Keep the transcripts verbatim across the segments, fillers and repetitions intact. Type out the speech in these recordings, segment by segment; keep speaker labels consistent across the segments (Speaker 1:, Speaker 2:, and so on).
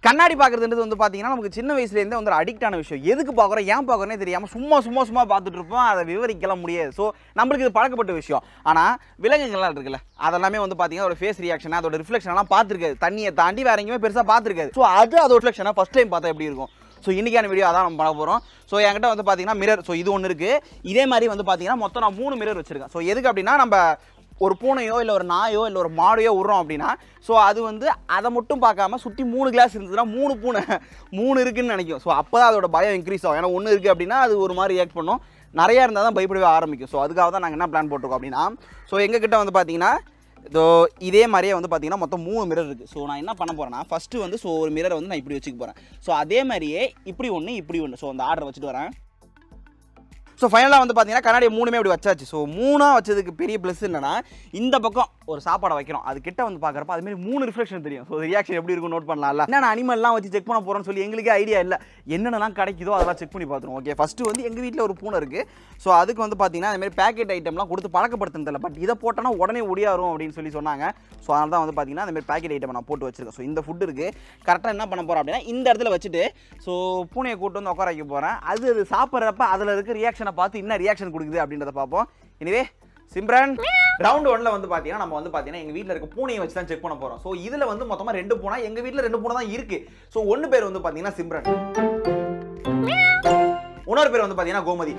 Speaker 1: கண்ணாடி பார்க்குறதுன்றது வந்து பார்த்தீங்கன்னா நமக்கு சின்ன வயசுலேருந்தே வந்து அடிக்டான விஷயம். எதுக்கு பார்க்குறோம் ஏன் பார்க்குறோன்னே தெரியாமல் சும்மா சும்மா சும்மா பார்த்துட்டு இருப்போம். அதை விவரிக்கலாம் முடியாது. ஸோ நம்மளுக்கு இது பழக்கப்பட்ட விஷயம். ஆனால் விலங்குகள்லாம் இருக்குல்ல அதெல்லாமே வந்து பார்த்தீங்கன்னா அதோட ஃபேஸ் ரியாக்ஷன் அதோட ரிஃப்ளெக்ஷன்லாம் பார்த்துருக்காது. தண்ணியை தாண்டி வேற எங்கேயுமே பெருசாக பார்த்துருக்காது. ஸோ அது அதோட ரிஃப்ளெக்ஷனாக ஃபஸ்ட் டைம் பார்த்தா எப்படி இருக்கும். ஸோ இன்றைக்கான வீடியோ அதான் நம்ம பண்ண போகிறோம். ஸோ என்கிட்ட வந்து பார்த்தீங்கன்னா மிரர். ஸோ இது ஒன்று இருக்குது. இதே மாதிரி வந்து பார்த்தீங்கன்னா மொத்தம் நான் மூணு மிரர் வச்சுருக்கேன். ஸோ எதுக்கு அப்படின்னா நம்ம ஒரு பூனையோ இல்லை ஒரு நாயோ இல்லை ஒரு மாடையோ விட்றோம் அப்படின்னா ஸோ அது வந்து அதை மட்டும் பார்க்காம சுற்றி மூணு கிளாஸ் இருந்ததுன்னா மூணு பூனை மூணு இருக்குதுன்னு நினைக்கும். ஸோ அப்போ தான் அதோட பயம் இன்க்ரீஸ் ஆகும். ஏன்னா ஒன்று இருக்குது அப்படின்னா அது ஒரு மாதிரி ரியாக்ட் பண்ணும். நிறையா இருந்தால் தான் பயப்படவே ஆரம்பிக்கும். ஸோ அதுக்காக தான் நாங்கள் என்ன பிளான் போட்டிருக்கோம் அப்படின்னா ஸோ எங்ககிட்ட வந்து பார்த்தீங்கன்னா இதோ இதே மாதிரியே வந்து பார்த்தீங்கன்னா மொத்தம் மூணு மிரர் இருக்குது. ஸோ நான் என்ன பண்ண போகிறேன்னா ஃபஸ்ட்டு வந்து ஸோ ஒரு மிரரை வந்து நான் இப்படி வச்சுக்க போகிறேன். ஸோ அதே மாதிரியே இப்படி ஒன்று இப்படி ஒன்று. ஸோ அந்த ஆர்டர் வச்சுட்டு வரேன். ஸோ ஃபைனலாக வந்து பார்த்தீங்கன்னா கண்ணாடி மூணுமே அப்படி வச்சாச்சு. ஸோ மூணாக வச்சதுக்கு பெரிய ப்ளஸ் என்னன்னா இந்த பக்கம் ஒரு சாப்பாடை வைக்கிறோம். அது கிட்ட வந்து பார்க்குறப்ப அதுமாரி மூணு ரிஃப்ளெக்ஷன் தெரியும். ஸோ ரியாக்ஷன் எப்படி இருக்கும் நோட் பண்ணலாம்ல. என்ன அனிமல்லாம் வச்சு செக் பண்ண போகிறோன்னு சொல்லி எங்களுக்கே ஐடியா இல்லை. என்னென்னலாம் கிடைக்குதோ அதெல்லாம் செக் பண்ணி பார்த்துருவோம். ஓகே ஃபஸ்ட்டு வந்து எங்கள் வீட்டில் ஒரு பூனை இருக்குது. ஸோ அதுக்கு வந்து பார்த்தீங்கன்னா அதுமாதிரி பேக்கெட் ஐட்டம்லாம் கொடுத்து பழக்கப்படுத்துனதில்லை. பட் இதை போட்டோன்னா உடனே ஒடியாரும் அப்படின்னு சொல்லி சொன்னாங்க. ஸோ அதனால தான் வந்து பார்த்தீங்கன்னா அதுமாதிரி பேக்கெட் ஐட்டம் நான் போட்டு வச்சிருக்கேன். ஸோ இந்த ஃபுட் இருக்குது. கரெக்டாக என்ன பண்ண போகிறோம் அப்படின்னா இந்த இடத்துல வச்சுட்டு ஸோ பூனையை கூட்டு வந்து உட்கார வைக்க போகிறேன். அது அது சாப்பிட்றப்ப அதில் இருக்க ரியாக்ஷனை பார்த்து என்ன ரியாக்ஷன் கொடுக்குது அப்படின்றத பார்ப்போம். எனவே சிம்ரன் ரவுண்ட் ஒன்ல வந்து பார்த்தீங்கன்னா நம்ம வந்து பார்த்தீங்கன்னா எங்கள் வீட்டில் இருக்க பூனையை வச்சு தான் செக் பண்ண போகிறோம். ஸோ இதில் வந்து மொத்தமாக ரெண்டு பூனை எங்கள் வீட்டில் ரெண்டு பூனை தான் இருக்குது. ஸோ ஒன்று பேர் வந்து பார்த்தீங்கன்னா சிம்ரன், இன்னொரு பேர் வந்து பார்த்தீங்கன்னா கோமதி.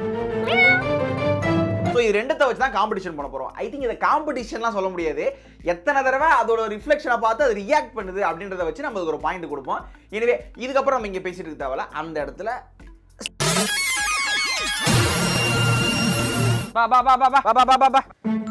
Speaker 1: ஸோ இது ரெண்டத்தை வச்சு தான் காம்படிஷன் பண்ண போகிறோம். ஐ திங்க் இதை காம்படிஷன்லாம் சொல்ல முடியாது. எத்தனை தடவை அதோட ரிஃப்ளெக்ஷனை பார்த்து அது ரியாக்ட் பண்ணுது அப்படின்றத வச்சு நம்ம ஒரு பாயிண்ட் கொடுப்போம். எனவே இதுக்கப்புறம் நம்ம இங்கே பேசிட்டு இருக்க தேவையில்ல. அந்த இடத்துல பா பா பா பா பா பா பா பா பா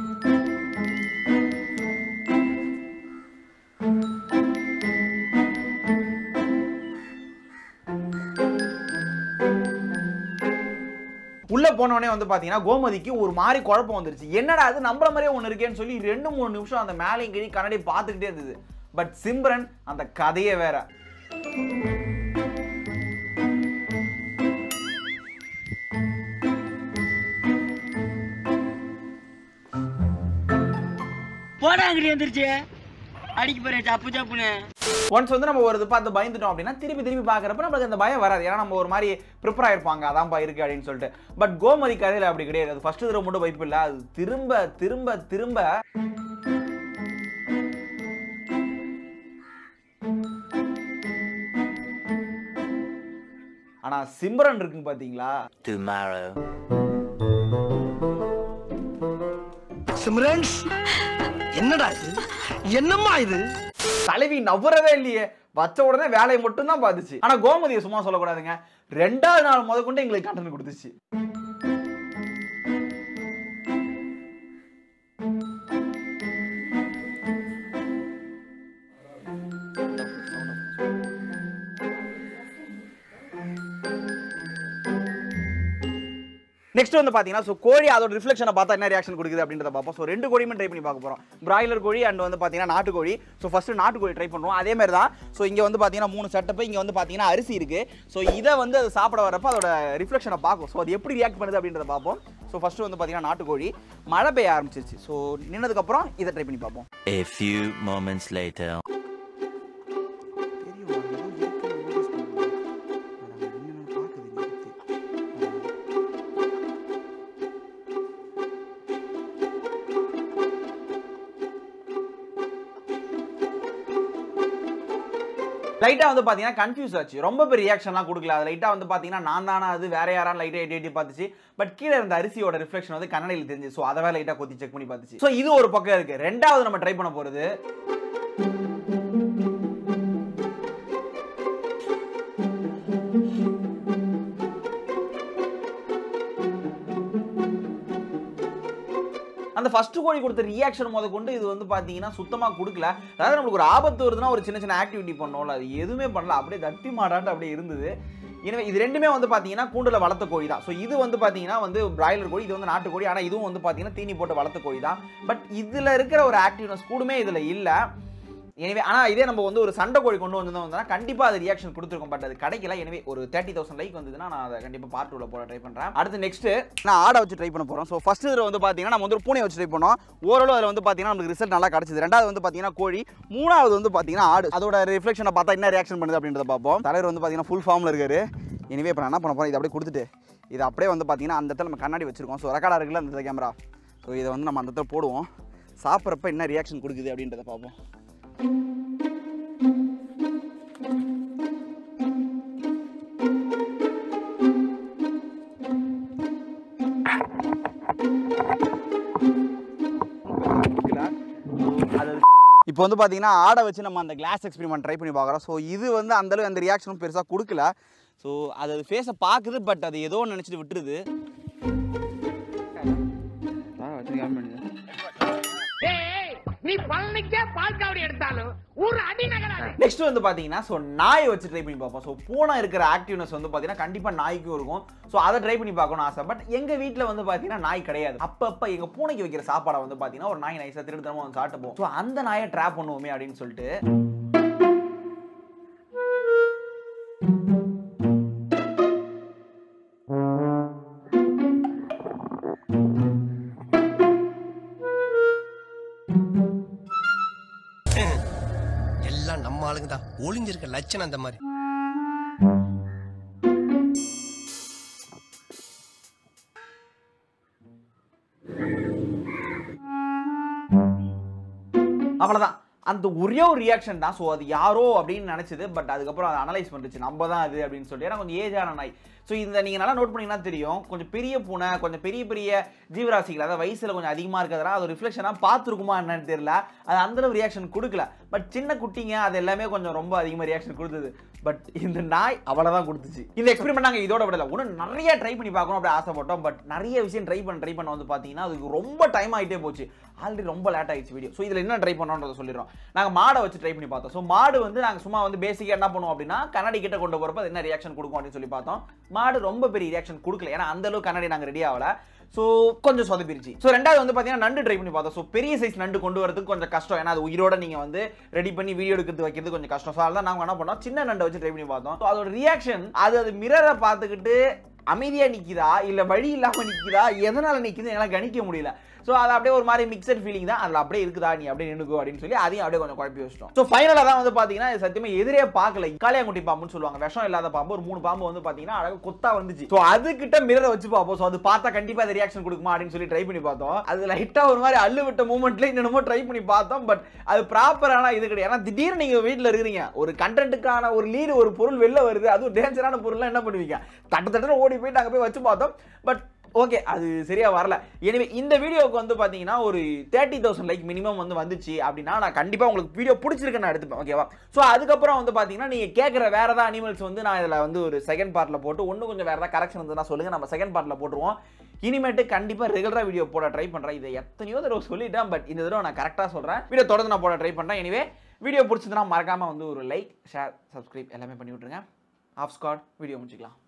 Speaker 1: உள்ள போனவனே வந்து பாத்தீங்கன்னா கோமதிக்கு ஒரு மாதிரி குழப்பம் வந்துருச்சு. என்னடா அது நம்மள மாதிரியே ஒன்று இருக்கேன்னு சொல்லி ரெண்டு மூணு நிமிஷம் அந்த மேலையும் கீழே கண்ணாடி பார்த்துக்கிட்டே இருந்தது. பட் சிம்ரன் அந்த கதையே வேற. ஒன்ஸ் வந்து நம்ம ஒரு இது பார்த்து பயந்துட்டோம் அப்படின்னா திருப்பி திருப்பி பார்க்குறப்ப நம்மளுக்கு அந்த பயம் வராது. ஏன்னா நம்ம ஒரு மாதிரி ப்ரிப்பேர் ஆயிருப்பாங்க அதான்ப்பா இருக்கு அப்படின்னு சொல்லிட்டு. பட் கோமதி கதையில் அப்படி கிடையாது. அது ஃபர்ஸ்ட் தடவை மட்டும் பயப்பு இல்லை. அது திரும்ப திரும்ப திரும்ப ஆனா சிம்ரன் இருக்குங்க பாத்தீங்களா.
Speaker 2: சிம்ரன்ஸ் என்னடா இது, என்னம்மா இது?
Speaker 1: தலைவி நவரவே இல்லையே. வச்ச உடனே வேலையை மட்டும் தான் பார்த்துச்சு. ஆனா கோமதியை சும்மா சொல்லக்கூடாதுங்க. ரெண்டாவது நாள் முத கொண்டு எங்களுக்கு கண்டென்ட் கொடுத்துச்சு. நெக்ஸ்ட் வந்து பார்த்தீங்கன்னா ஸோ கோழி அதோட ரிஃப்ளெக்ஷனை பார்த்தா என்ன ரியாக்ஷன் கொடுக்குது அப்படின்றத பார்ப்போம். ஸோ ரெண்டு கோழியுமே ட்ரை பண்ணி பார்க்க போகிறோம். பிராய்லர் கோழி அண்ட் வந்து பார்த்தீங்கன்னா நாட்டுக்கோழி. ஸோ ஃபஸ்ட்டு நாட்டுக்கோழி ட்ரை பண்ணுவோம். அதே மாதிரி தான். ஸோ இங்கே வந்து பார்த்தீங்கன்னா மூணு செட்டப்பு, இங்கே வந்து பார்த்தீங்கன்னா அரிசி இருக்குது. ஸோ இதை வந்து அது சாப்பிட வரப்போ அதோட ரிஃப்ளெக்ஷனை பார்க்கும். ஸோ அது எப்படி ரியாக்ட் பண்ணுது அப்படின்றத பார்ப்போம். ஸோ ஃபஸ்ட்டு வந்து பார்த்தீங்கன்னா நாட்டுக்கோழி மழை பெய்ய ஆரம்பிச்சிருச்சு. ஸோ நின்னதுக்கப்புறம் இதை ட்ரை பண்ணி பார்ப்போம்.
Speaker 3: A few moments later.
Speaker 1: லைட்டாக வந்து பார்த்தீங்கன்னா கன்ஃபியூஸ் ஆச்சு. ரொம்ப பெரிய ரியாக்ஷன்லாம் கொடுக்கல. அது லைட்டாக வந்து பார்த்தீங்கன்னா நான் தானே அது வேற யாரான்னு லைட்டாக எட்டி எட்டி பார்த்துச்சு. பட் கீழே இருந்த அரிசியோட ரிஃப்ளெக்ஷன் வந்து கண்ணாடியில் தெரிஞ்சு. ஸோ அதை வேற லைட்டாக கொத்தி செக் பண்ணி பார்த்துச்சு. ஸோ இது ஒரு பக்கம் இருக்கு. ரெண்டாவது நம்ம ட்ரை பண்ண போகிறது அந்த ஃபர்ஸ்ட் கோழி கொடுத்த ரியாக்ஷன் முத கொண்டு இது வந்து பார்த்தீங்கன்னா சுத்தமாக கொடுக்கல. அதாவது நம்மளுக்கு ஒரு ஆபத்து வருதுன்னா ஒரு சின்ன சின்ன ஆக்டிவிட்டி பண்ணோம்ல, அது எதுவுமே பண்ணல. அப்படியே தட்டி மாடாட்டு அப்படியே இருந்தது. எனவே இது ரெண்டுமே வந்து பார்த்தீங்கன்னா கூண்டில் வளர்த்த கோழி தான். ஸோ இது வந்து பார்த்தீங்கன்னா வந்து பிராய்லர் கோழி, இது வந்து நாட்டுக்கோழி. ஆனால் இதுவும் வந்து பார்த்தீங்கன்னா தீனி போட்டு வளர்த்த கோழி தான். பட் இதில் இருக்கிற ஒரு ஆக்டிவ்னஸ் கூடுமே இதில் இல்லை. எனவே ஆனால் இதே நம்ம வந்து ஒரு சண்டை கோழி கொண்டு வந்தோம்னா கண்டிப்பாக அது ரியாக்ஷன் கொடுத்துருக்கும். பட் அது கிடைக்கல. எனவே ஒரு தேர்ட்டி தௌசண்ட் லைக் வந்ததுன்னா நான் அதை கண்டிப்பாக பார்ட் டூவில் போட ட்ரை பண்ணுறேன். அடுத்து நெக்ஸ்ட் நான் ஆடை வச்சு ட்ரை பண்ண போகிறோம். ஸோ ஃபர்ஸ்ட் இதில் வந்து பார்த்தீங்கன்னா நம்ம வந்து ஒரு பூனை வச்சு ட்ரை பண்ணோம். ஓரளவு அதில் வந்து பார்த்தீங்கன்னா நமக்கு ரிசல்ட் நல்லா கிடச்சிது. ரெண்டாவது வந்து பார்த்தீங்கன்னா கோழி, மூணாவது வந்து பார்த்தீங்கன்னா ஆடு. அதோட ரிஃப்ளெக்ஷனை பார்த்தா என்ன ரியாக்ஷன் பண்ணுது அப்படின்றத பார்ப்போம். தலைவர் வந்து பார்த்தீங்கன்னா ஃபுல் ஃபார்மில் இருக்காரு. எனவே இப்போ நான் என்ன பண்ண போகிறேன், இதை அப்படியே கொடுத்துட்டு இதை அப்படியே வந்து பார்த்தீங்கன்னா அந்த இடத்துல நம்ம கண்ணாடி வச்சிருக்கோம். ஸோ ரெக்கார்டாக இருக்குல்ல அந்த கேமரா. ஸோ இதை வந்து நம்ம அந்த இடத்துல போடுவோம். சாப்பிட்றப்ப என்ன ரியாக்ஷன் கொடுக்குது அப்படின்றத பார்ப்போம். இப்போ வந்து பார்த்தீங்கன்னா ஆடை வச்சு நம்ம அந்த கிளாஸ் எக்ஸ்பெரிமெண்ட் ட்ரை பண்ணி பார்க்குறோம். ஸோ இது வந்து அந்தளவு அந்த ரியாக்ஷனும் பெருசாக கொடுக்கல. ஸோ அது ஃபேஸை பார்க்குது, பட் அது ஏதோ நினச்சிட்டு விட்டுருது. நெக்ஸ்ட் வந்து பாத்தீங்கன்னா ஸோ நாயை வச்சு ட்ரை பண்ணி பார்ப்போம். ஸோ பூனை இருக்கிற ஆக்டிவ்னஸ் வந்து பாத்தீங்கன்னா கண்டிப்பா நாய்க்கும் இருக்கும். ஸோ அதை ட்ரை பண்ணி பார்க்கணும் ஆசை. பட் எங்க வீட்டில் வந்து பாத்தீங்கன்னா நாய் கிடையாது. அப்பப்ப எங்க பூனைக்கு வைக்கிற சாப்பாடை வந்து பாத்தீங்கன்னா ஒரு நாய் நைஸா திருடுத்தனமா வந்து சாப்பிட்டு. ஸோ அந்த நாயை ட்ராப் பண்ணுவோமே அப்படின்னு சொல்லிட்டு
Speaker 2: நம்ம ஆளுங்க தான் ஒளிஞ்சிருக்க லட்சணம் அந்த மாதிரி.
Speaker 1: அவ்வளவுதான், அந்த ஒரே ஒரு ரியாக்ஷன் தான். ஸோ அது யாரோ அப்படின்னு நினைச்சது. பட் அதுக்கப்புறம் அதை அனலைஸ் பண்ணிச்சு நம்ம தான் அது அப்படின்னு சொல்லிட்டு. ஏன்னா கொஞ்சம் ஏஜான நாய். ஸோ இந்த நீங்கள் நல்லா நோட் பண்ணிங்கன்னா தெரியும், கொஞ்சம் பெரிய பூனை, கொஞ்சம் பெரிய பெரிய ஜீவராசிகள், அதாவது வயசில் கொஞ்சம் அதிகமாக இருக்கிறதுனா அது ரிஃப்ளெக்ஷனாக பார்த்துருக்குமா என்னன்னு தெரியல. அது அந்தளவு ரியாக்ஷன் கொடுக்கல. பட் சின்ன குட்டிங்க அது எல்லாமே கொஞ்சம் ரொம்ப அதிகமாக ரியாக்ஷன் கொடுத்தது. பட் இந்த நாய் அவ்வளோதான் கொடுத்துச்சு. இந்த எக்ஸ்பெரிமெண்ட் நாங்கள் இதோட விடல, இன்னும் நிறைய ட்ரை பண்ணி பார்க்கணும் அப்படி ஆசைப்பட்டோம். பட் நிறைய விஷயம் ட்ரை பண்ண ட்ரை பண்ண வந்து பார்த்தீங்கன்னா அதுக்கு ரொம்ப டைம் ஆகிட்டே போச்சு. ஆல்ரெடி ரொம்ப லேட் ஆகிடுச்சு வீடியோ. ஸோ இதில் என்ன ட்ரை பண்ணோன்றதை சொல்லிடுறோம். நாங்கள் மாடை வச்சு ட்ரை பண்ணி பார்த்தோம். ஸோ மாடு வந்து நாங்கள் சும்மா வந்து பேசிக்காக என்ன பண்ணுவோம் அப்படின்னா கண்ணாடி கிட்ட கொண்டு போகிறப்ப அது என்ன ரியாக்ஷன் கொடுக்கும் அப்படின்னு சொல்லி பார்த்தோம். மாடு ரொம்ப பெரிய ரியாக்ஷன் கொடுக்கல. ஏன்னா அந்த அளவுக்கு கண்ணாடி நாங்கள் ரெடி ஆகல. ஸோ கொஞ்சம் சொதப்பிருச்சு. ஸோ ரெண்டாவது வந்து பார்த்தீங்கன்னா நண்டு ட்ரை பண்ணி பார்த்தோம். ஸோ பெரிய சைஸ் நண்டு கொண்டு வரதுக்கு கொஞ்சம் கஷ்டம். ஏன்னா அது உயிரோட நீங்கள் வந்து ரெடி பண்ணி வீடியோ எடுக்கிறது வைக்கிறது கொஞ்சம் கஷ்டம். ஸோ அதெல்லாம் நாங்கள் என்ன பண்ணோம், சின்ன நண்டை வச்சு ட்ரை பண்ணி பார்த்தோம். ஸோ அதோட ரியாக்ஷன் அது அது மிரரை பார்த்துக்கிட்டு அமைதியா நிக்குதா இல்ல வழி இல்லாம நிக்குதா எதனால நிக்குது என்னால கணிக்க முடியல. சோ அது அப்படியே ஒரு மாதிரி மிக்சட் ஃபீலிங் தான். அதுல அப்படியே இருக்குதா நீ அப்படியே நின்னுக்கோ அப்படின்னு சொல்லி அதையும் அப்படியே கொஞ்சம் குழப்பி வச்சிட்டோம். சோ ஃபைனலா தான் வந்து பாத்தீங்கன்னா சத்தியமா எதிரே பார்க்கல. காளியாங்குட்டி பாம்புன்னு சொல்லுவாங்க, விஷம் இல்லாத பாம்பு. ஒரு மூணு பாம்பு வந்து பாத்தீங்கன்னா அழகா கொத்தா வந்துச்சு. சோ அது கிட்ட மிரரை வச்சு பார்ப்போம். சோ அது பார்த்தா கண்டிப்பா அது ரியாக்ஷன் கொடுக்குமா அப்படின்னு சொல்லி ட்ரை பண்ணி பார்த்தோம். அது லைட்டா ஒரு மாதிரி அள்ளு விட்ட மூமெண்ட்ல என்னமோ ட்ரை பண்ணி பார்த்தோம். பட் அது ப்ராப்பரான இது கிடையாது. ஏன்னா திடீர்னு நீங்க வீட்டுல இருக்கிறீங்க, ஒரு கண்டென்ட்டுக்கான ஒரு லீடு ஒரு பொருள் வெளில வருது, அதுவும் டேஞ்சரான பொருள் என்ன பண்ணுவீங்க, தட்டு தட்டு ஓடி போயிட்டு அங்க போய் வச்சு பார்த்தோம். பட் ஓகே அது சரியா வரல. எனவே இந்த வீடியோக்கு வந்து பாத்தீங்கன்னா ஒரு தேர்ட்டி தௌசண்ட் லைக் மினிமம் வந்து வந்துச்சு அப்படின்னா நான் கண்டிப்பா உங்களுக்கு வீடியோ பிடிச்சிருக்குன்னு நான் எடுத்துப்பேன். ஓகேவா? ஸோ அதுக்கப்புறம் வந்து பாத்தீங்கன்னா நீங்க கேட்குற வேற ஏதாவது அனிமல்ஸ் வந்து நான் இதில் வந்து ஒரு செகண்ட் பார்ட்ல போட்டு ஒன்றும் கொஞ்சம் வேற ஏதாவது கரெக்ஷன் வந்து சொல்லுங்க, நம்ம செகண்ட் பார்ட்ல போட்டுருவோம். இனிமேட்டு கண்டிப்பா ரெகுலரா வீடியோ போட ட்ரை பண்றேன். இதை எத்தனையோ தடவை சொல்லிட்டேன், பட் இந்த தடவை நான் கரெக்டா சொல்றேன். வீடியோ தொடர்ந்து நான் போட ட்ரை பண்றேன். எனவே வீடியோ பிடிச்சதுன்னா மறக்காம வந்து ஒரு லைக், ஷேர், சப்ஸ்கிரைப் எல்லாமே பண்ணி விட்டுருங்க. ஆஃப் ஸ்குவாட் வீடியோ முடிச்சுக்கலாம்.